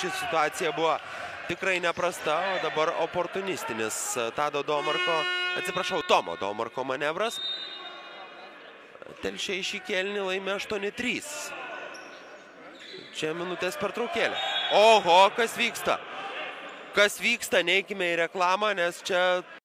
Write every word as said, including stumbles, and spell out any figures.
ši situacija buvo tikrai neprasta, o dabar oportunistinis Tado Domarko, atsiprašau, Tomo Domarko manevras. Telšiai šį kėlinį laimė aštuoni trys. Čia minutės pertraukėlė. Oho, kas vyksta? Kas vyksta, neikime į reklamą, nes čia